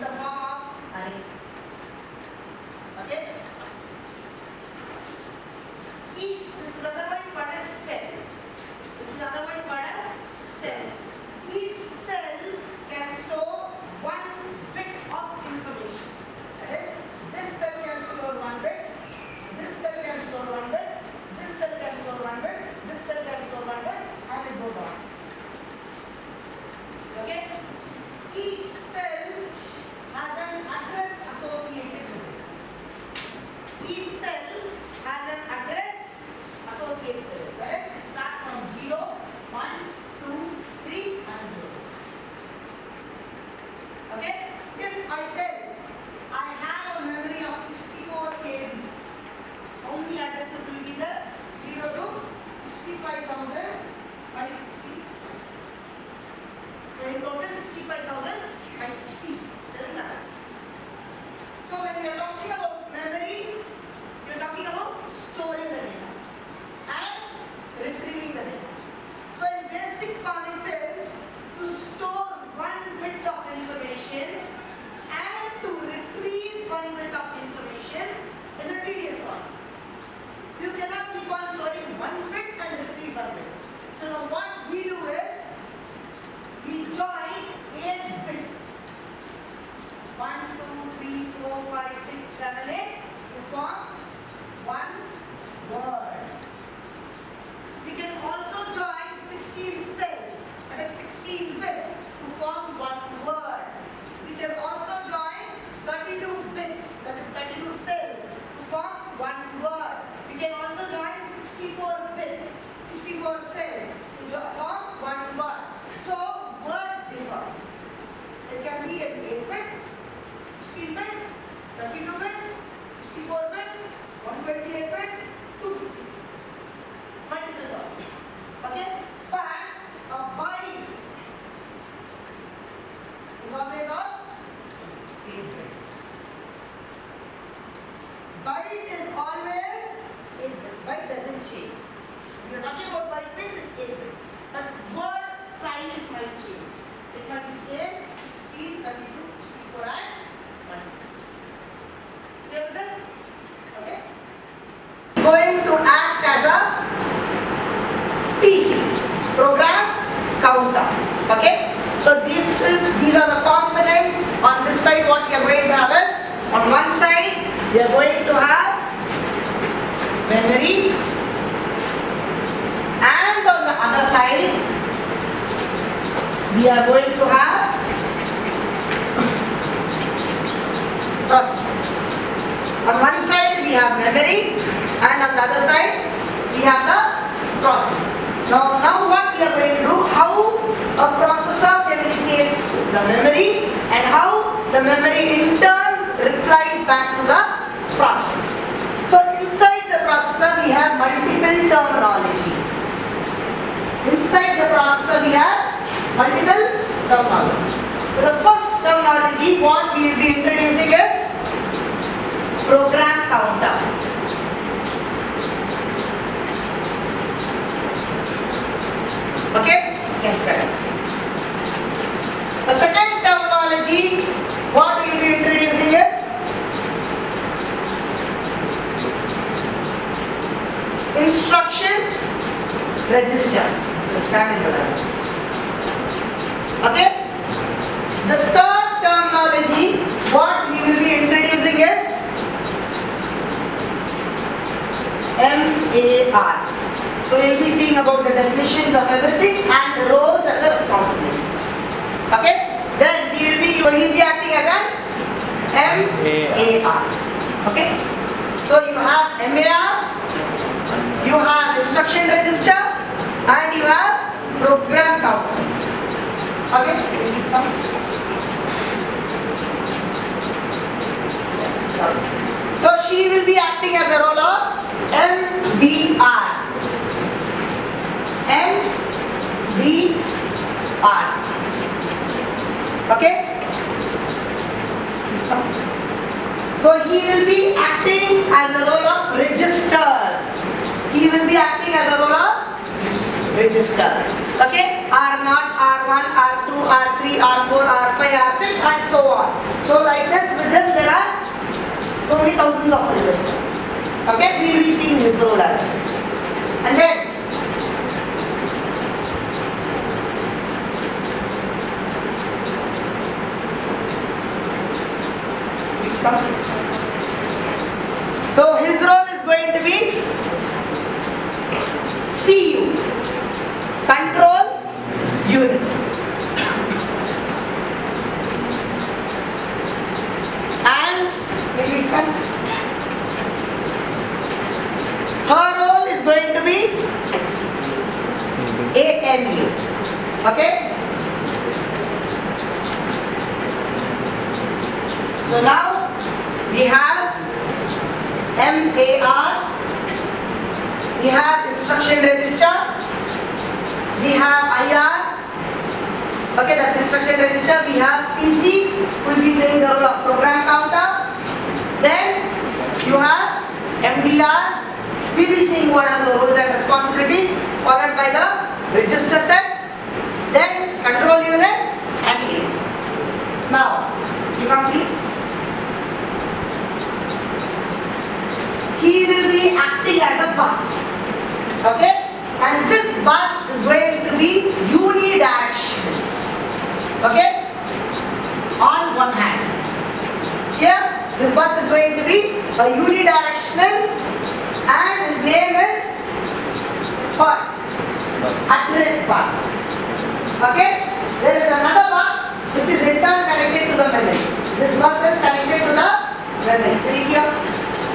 the form of array. Okay? Each, this is otherwise called as cell. This is otherwise called as cell. Each cell can store 1 bit of information. That is, this cell can store 1 bit, this cell can store 1 bit, this cell can store 1 bit, this cell can store 1 bit, and it goes on. Okay? Each cell has an address associated with it. Each cell has an address associated with it. Correct? It starts from 0, 1, 2, 3 and 0. Okay? If I tell I have a memory of 64 KB, how many addresses will be there? 0 to 65,560. So in total 65,566 cells are there. So when we are talking about memory, we are talking about storing the data and retrieving the data. So in basic common sense, to store 1 bit of information and to retrieve 1 bit of information is a tedious process. You cannot keep on storing 1 bit and retrieve 1 bit. So now what we do is, we join 8 bits. 1, 2, 3, 4, 5, 6, 7, 8 to form 1 word. We can also join 16 cells, that is 16 bits, to form 1 word. We can also join 32 bits, that is 32 cells, to form 1 word. We can also join 64 bits, 64 cells, to form 1 word. So, word differ. It can be an 8-bit, 16-bit, 32-bit, 64-bit, 128-bit, 256. Multiple words. Okay? But a byte is always of 8 bits. Byte is always 8 bits. Byte doesn't change. We are talking about byte means it's 8 bits. But word size might change. It might be 8, 16, 32, 64 and 1. Clear with this? Okay? Going to act as a PC, program counter. Okay? So these are the components. On this side what we are going to have is, on one side we are going to have memory, and on the other side we are going to have processor. On one side we have memory, and on the other side we have the processor. Now what we are going to do, how a processor communicates to the memory and how the memory in turn replies back to the processor. So inside the processor we have multiple terminologies. Inside the processor we have multiple terminologies. So the first terminology what we will be introducing is program counter. Okay? You can start. The second terminology what we will be introducing is instruction register. We'll start in the line. Okay? The third terminology what we will be introducing is MAR. So we will be seeing about the definitions of everything and the roles and the responsibilities. Okay? Then he will be acting as an MAR. Okay? So you have MAR, you have instruction register, and you have program counter. Okay? Please come. So she will be acting as a role of MBR. MBR. Okay? Please come. So he will be acting as a role of registers. He will be acting as a role of registers. Okay? R0, R1, R2, R3, R4, R5, R6 and so on. So So like this, within there are so many thousands of registers. Okay, we will be seeing his role as well. And then please come. So his role is going to be CU, control unit. And please come. Her role is going to be ALU. Okay? So now we have MAR, we have instruction register, we have IR, okay, that's instruction register, we have PC, who will be playing the role of program counter, then you have MDR, we will be seeing what are the roles and responsibilities, followed by the register set, then control unit and A. Now, you come please. He will be acting as a bus, okay, and this bus is going to be unidirectional, okay, on one hand. Here, this bus is going to be a unidirectional and his name is what? Address bus, okay. There is another bus which is in turn connected to the memory. This bus is connected to the memory. Very clear?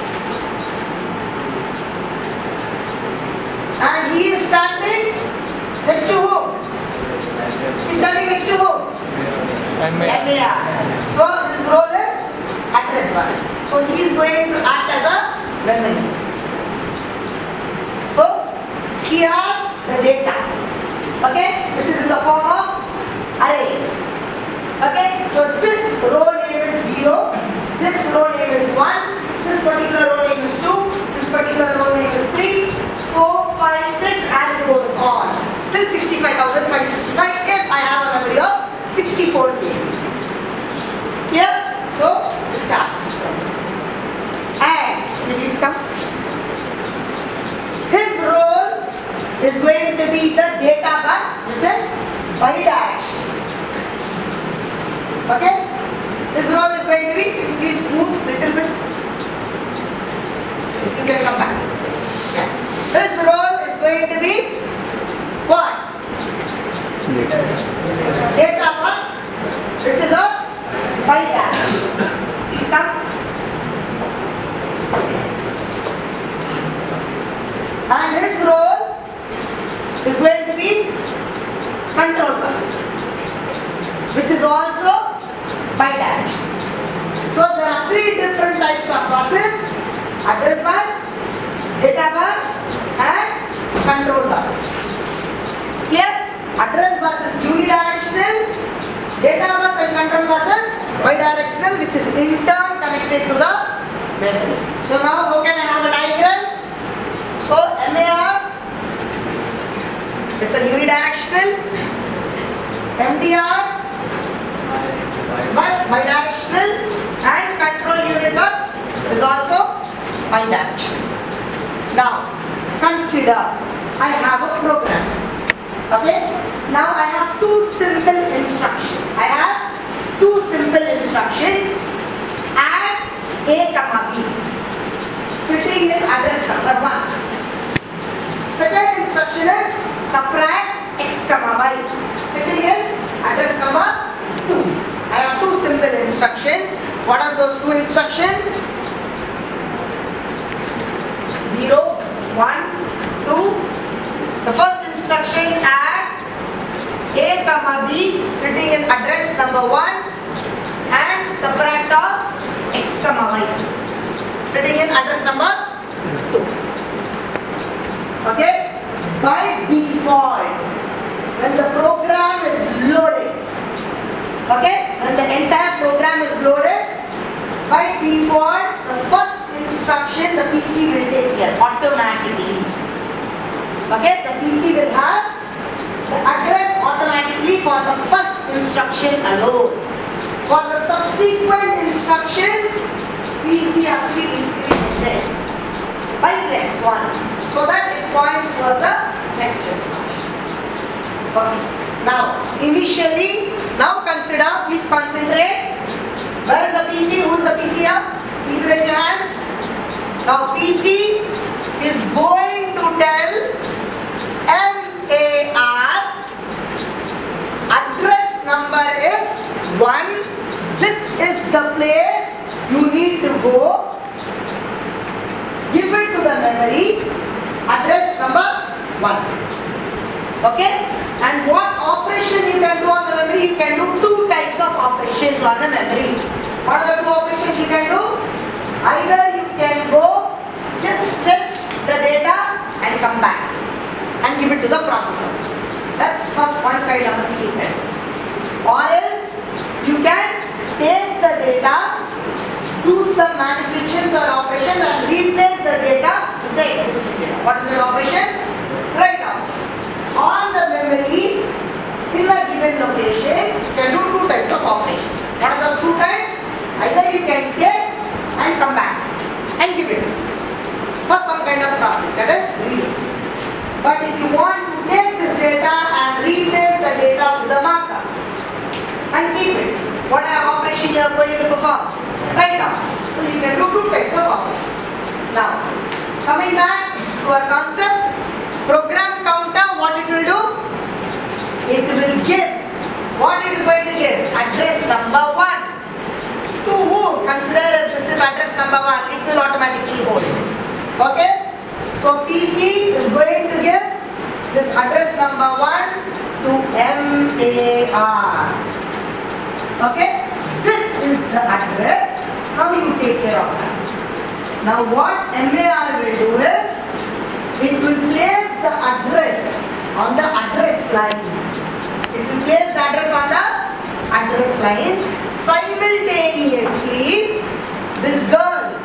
And he is standing next to who? He is standing next to who? MAR. So his role is address bus. So he is going to act as a memory. So he has the data, okay, which is in the form of array. Okay, so this row name is 0, this row name is 1, this particular row name is 2, this particular row name is 3, 4, 5, 6, and it goes on till 65,565 if I have a memory of 64 KB. Clear? So it starts. And please come. His role is going to be the data bus, which is bidirectional. Okay? His role is going to be, please move a little bit. Yes, you can come back. Yeah. His role is going to be what? Data bus, which is a bidirectional. Please come. And his role is going to be control bus, which is also bidirectional. So there are three different types of buses: address bus, data bus, and control bus. Clear? Address bus is unidirectional, data bus and control bus is bidirectional, which is in turn connected to the memory. So now how can I have a diagram? So MAR, it's a unidirectional, MDR, bus bidirectional, and control unit bus is also bidirectional. Now consider I have a program. Okay, now I have two simple instructions. I have two simple instructions: add A, B, fitting in address number 1. Second instruction is subtract X, Y, fitting in address number 2. I have two simple instructions. What are those two instructions? 0, 1, 2. The first instruction, add A, B sitting in address number 1 and subtract of X, Y sitting in address number 2. Okay? By default, when the program is loaded, okay, when the entire program is loaded, by default, the first instruction the PC will take care automatically. Okay, the PC will have the address automatically for the first instruction alone. For the subsequent instructions, PC has to be incremented by +1 so that it points towards the next instruction. Okay. Now, initially, now consider, please concentrate. Where is the PC? Who is the PC here? Please raise your hands. Now, PC is going to tell MAR address number is 1. This is the place you need to go. Give it to the memory. Address number 1. Okay? And what operation you can do on the memory? You can do two types of operations on the memory. What are the two operations you can do? Either you can go just fetch the data and come back and give it to the processor. That's first one kind of a method. Or else you can take the data, do some manipulations or operations and replace the data with the existing data. What is the operation? Write down. On the memory, in a given location, you can do two types of operations. What are those two types? Either you can take and come back and give it for some kind of process, that is reading. But if you want to take this data and replace the data with the marker and keep it, what operation you are going to perform? Write down. So you can do two types of operations. Now, coming back to our concept, program counter, what it will do? It will give, what it is going to give? Address number 1. To who? Consider if this is address number 1, it will automatically hold. Okay? So PC is going to give this address number 1 to MAR. Okay? This is the address. Now you take care of that. Now what MAR will do is, it will place the address on the address lines. It will place the address on the address lines. Simultaneously, this girl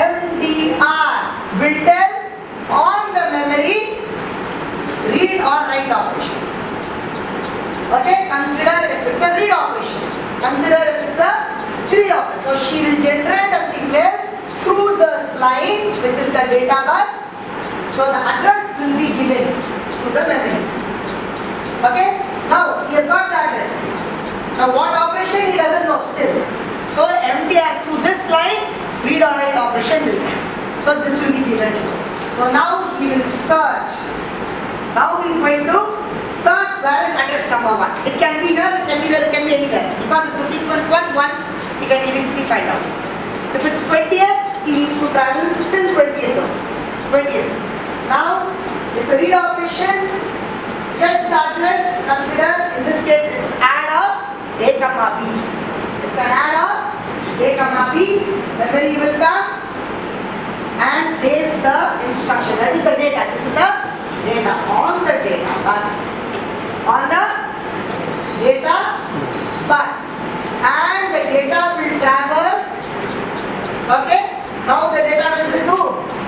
MDR will tell on the memory read or write operation. Okay, consider if it's a read operation. Consider if it's a read operation. So she will generate a signal through the lines, which is the data bus. So the address will be given to the memory. Okay? Now he has got the address. Now what operation he doesn't know still. So MDR through this line, read or write operation will come. So this will be given to him. So now he will search. Now he is going to search where is address number 1. It can be here, it can be there, it can be anywhere. Because it's a sequence 1, he can easily find out. If it's 20th, he needs to travel till 20th. Now, it's a read operation, fetch the address, consider, in this case, it's add of A, B. It's an add of A, B, memory will come and place the instruction, that is the data, this is the data on the data bus. On the data bus. And the data will traverse, okay, now the data will do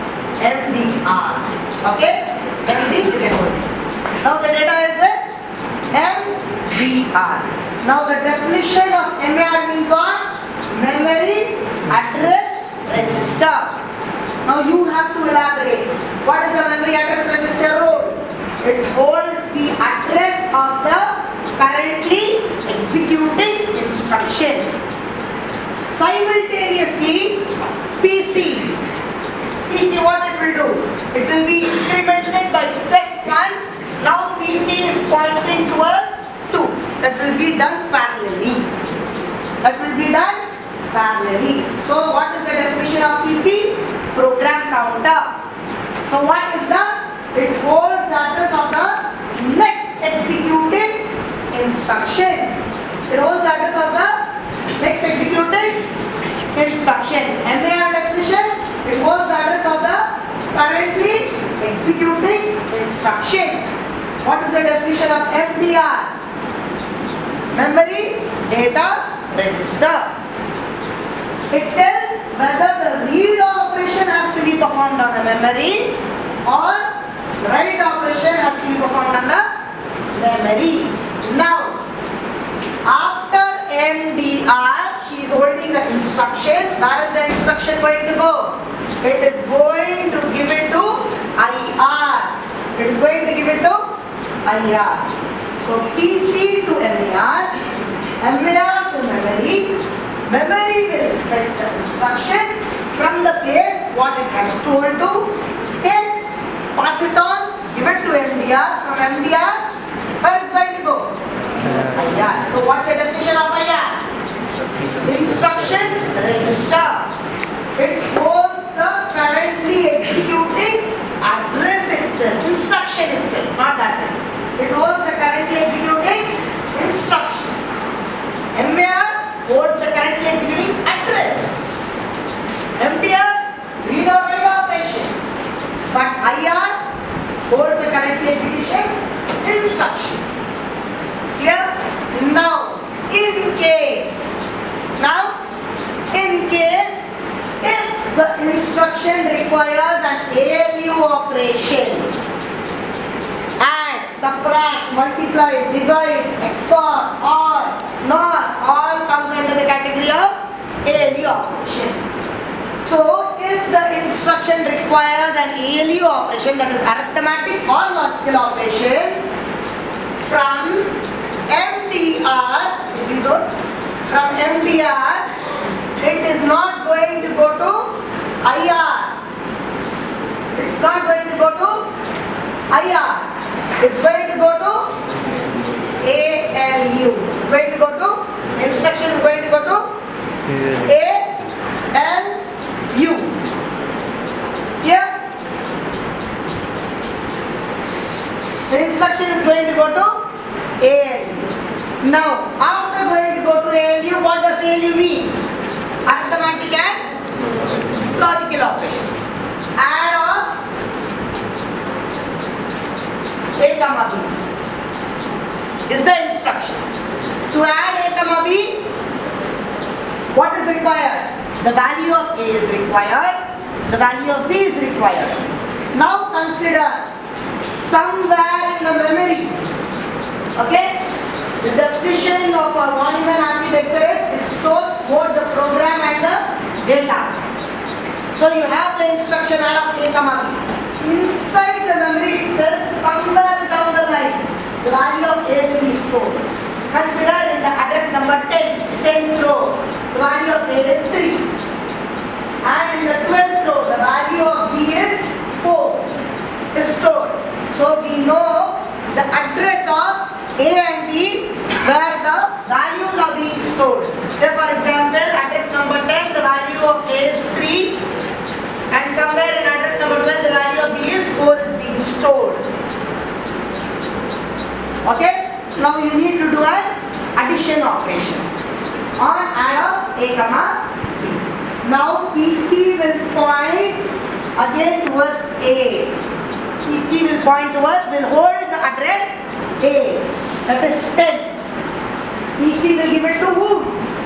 MDR. Okay? MD. Now the data is with MDR. Now the definition of MAR means what? Memory Address Register. Now you have to elaborate. What is the memory address register role? It holds the address of the currently executing instruction. Simultaneously, PC, what it will do? It will be incremented by +1. Now PC is pointing towards 2. That will be done parallelly. So what is the definition of PC? Program counter. So what it does? It holds the address of the next executing instruction. It holds the address of the next executing instruction. MAR definition? It holds the address of the currently executing instruction. What is the definition of MDR? Memory Data Register. It tells whether the read operation has to be performed on the memory or write operation has to be performed on the memory. Now, after MDR, she is holding the instruction, where is the instruction going to go? It is going to give it to IR. It is going to give it to IR. So PC to MAR, MAR to memory. Memory will fetch the instruction from the place what it has told to, then pass it on, give it to MDR. From MDR, where is going to go? IR. So what's the definition of IR? Instruction register. It holds the currently executing address itself, instruction itself, not address. It holds the currently executing instruction. MAR holds the currently executing address. MDR, read or write operation. But IR holds the currently executing instruction. Clear? Now, in case if the instruction requires an ALU operation, add, subtract, multiply, divide, XOR, OR, NOR, all comes under the category of ALU operation. So, if the instruction requires an ALU operation, that is arithmetic or logical operation, from MDR, from MDR, it is not going to go to IR. It's not going to go to IR. It's going to go to ALU. It's going to go to, instruction is going to go to ALU. Here, the instruction is going to go to ALU. Now, after going to go to ALU, what does ALU mean? Arithmetic and logical operations. Add of A comma B is the instruction. To add A comma B, what is required? The value of A is required, the value of B is required. Now consider somewhere in the memory, okay? The definition of a Von-Neumann architecture is it stores both the program and the data. So you have the instruction add of A comma B. Inside the memory itself, somewhere down the line, the value of A will be stored. Consider in the address number 10th row, the value of A is 3. And in the 12th row, the value of B is 4 is stored. So we know the address of A and B where the values are being stored. Say for example, address number 10, the value of A is 3, and somewhere in address number 12, the value of B is 4 is being stored. Okay? Now you need to do an addition operation on add of A comma B. Now PC will point again towards A. PC will point towards, will hold the address A, that is 10. PC will give it to whom?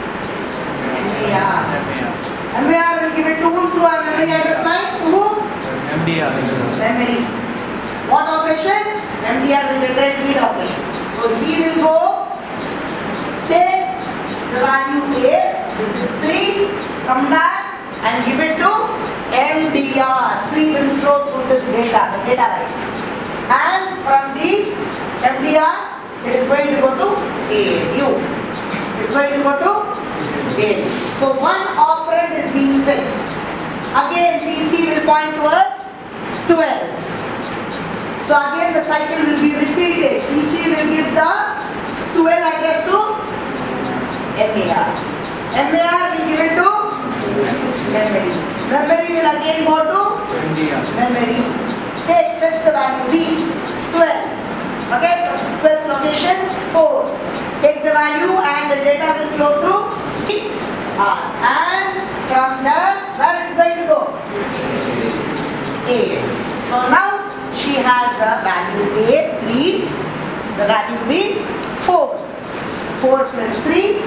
MAR. MAR will give it to whom through a memory address line? To whom? MDR. Memory. What operation? MDR will generate read operation. So he will go take the value A, which is 3, come back and give it to MDR. 3 will flow through this data, the data line. And from the MDR, it is going to go to ALU. It is going to go to ALU. So one operand is being fetched. Again, PC will point towards 12. So again, the cycle will be repeated. PC will give the 12 address to MAR. MAR will give it to memory. Memory will again go to memory. Take, fetch the value B, 12. Okay, from 12th location, 4. Take the value and the data will flow through R. And from there, where it is going to go? A. So now she has the value A, 3, the value B, 4. 4 plus 3,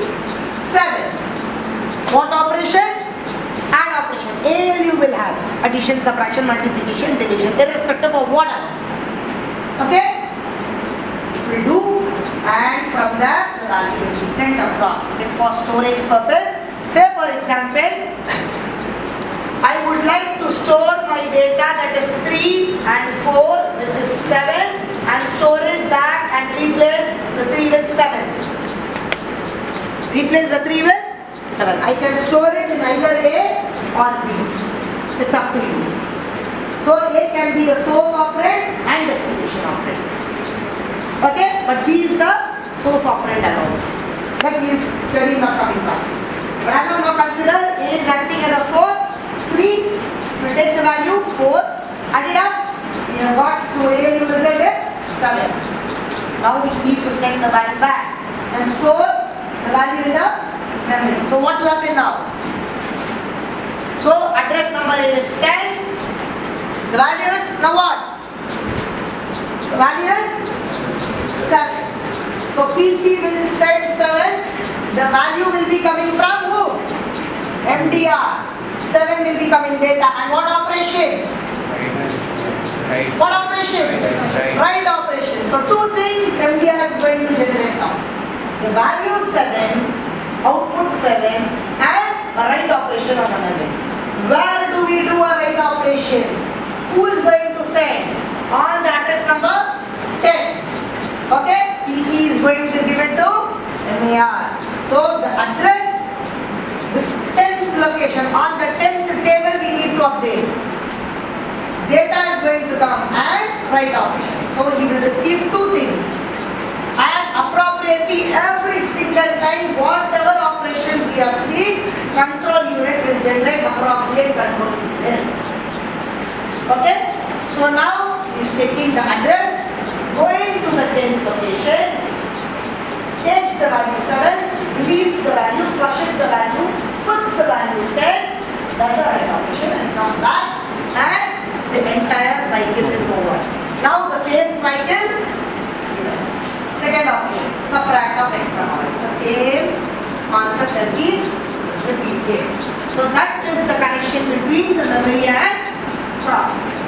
7. What operation? Add operation. ALU will have addition, subtraction, multiplication, division, irrespective of order. Okay? Will do, and from there the value will be sent across. If for storage purpose, say for example, I would like to store my data that is 3 and 4, which is 7, and store it back and replace the 3 with 7. Replace the 3 with 7. I can store it in either A or B. It's up to you. So A can be a source operand and destination operand. Okay? But B is the source operand alone. That we will study in the coming classes. But as of now, consider A is acting as a source. 3, we take the value 4, add it up, we have got to A new result is 7. Now we need to send the value back and store the value in the memory. So what will happen now? So address number is 10, the value is now what? The value is 7. So PC will send 7, the value will be coming from who? MDR. 7 will become in data. And what operation? Right. What operation? Write operation. So two things MDR is going to generate now. The value 7, output 7, and a write operation on the memory. Where do we do a write operation? Who is going to send? On the address number 10. Okay? PC is going to give it to MAR. So the address, this 10th location, on the 10th table we need to update. Data is going to come and write operation. So he will receive two things. And appropriately every single time whatever operations we have seen, control unit will generate appropriate control signals. Okay? So now he is taking the address, going to the 10th location, takes the value 7, leaves the value, flushes the value, puts the value 10, does a write operation and comes back, and the entire cycle is over. Now the same cycle, second operation, subtract of extra power. The same concept has been repeated. So that is the connection between the memory and processor.